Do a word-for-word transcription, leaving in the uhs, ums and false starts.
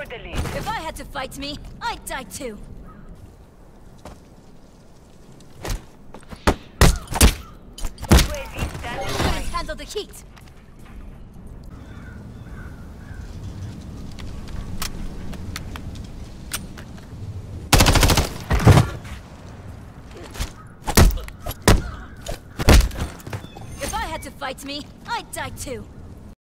with the lead. If I had to fight me, I'd die too. U A V standing by. Let's handle the heat. If I had to fight me, I'd die too.